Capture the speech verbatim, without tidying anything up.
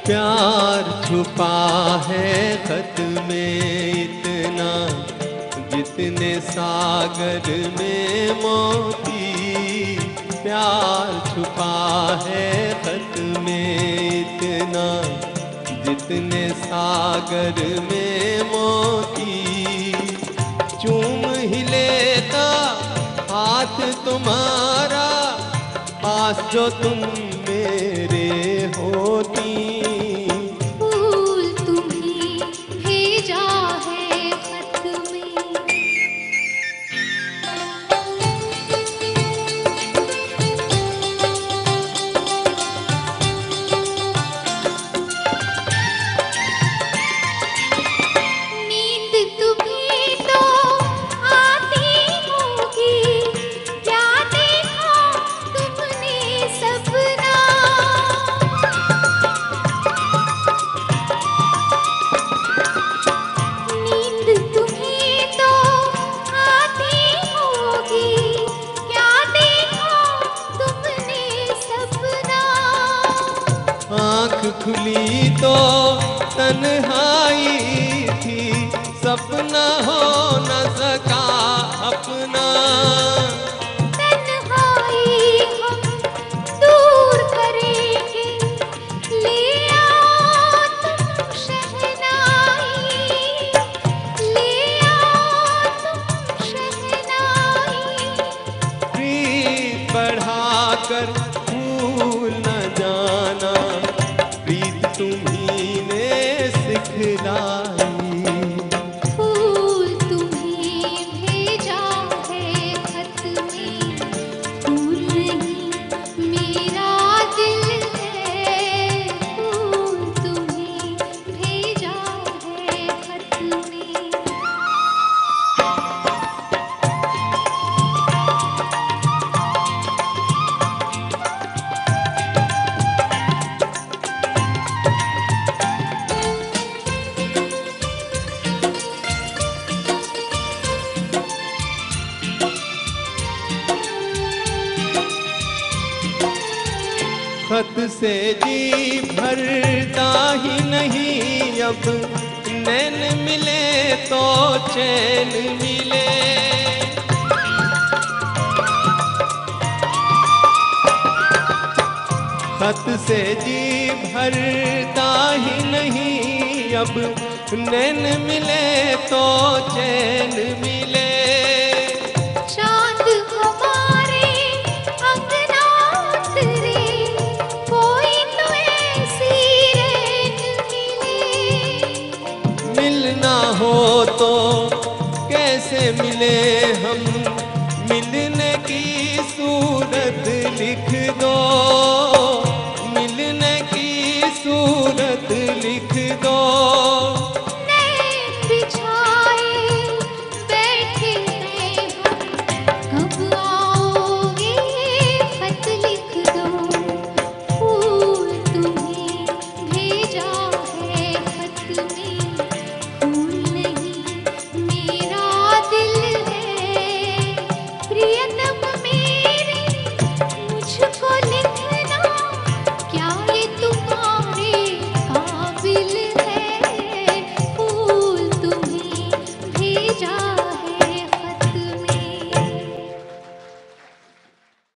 प्यार छुपा है खत में इतना, जितने सागर में मोती। प्यार छुपा है खत में इतना, जितने सागर में मोती। चूम ही लेता हाथ तुम्हारा, पास जो तुम मेरे होती। खुली तो तन्हाई थी, सपना हो न सका अपना। तन्हाई हम दूर करेंगे, ले आओ तुम शहनाई, ले आओ तुम शहनाई। प्रीत बढ़ाकर भूल न जाना, तुम्ही ने सिखलाई। फूल तुम्हें भेजा है खत में, फूल नहीं मेरा दिल है। फूल तुम्हें भेजा है खत में। खत से जी भरता ही नहीं अब, नैन मिले तो चैन मिले। खत से जी भरता ही नहीं अब, नैन मिले तो चैन मिले। हो तो कैसे मिले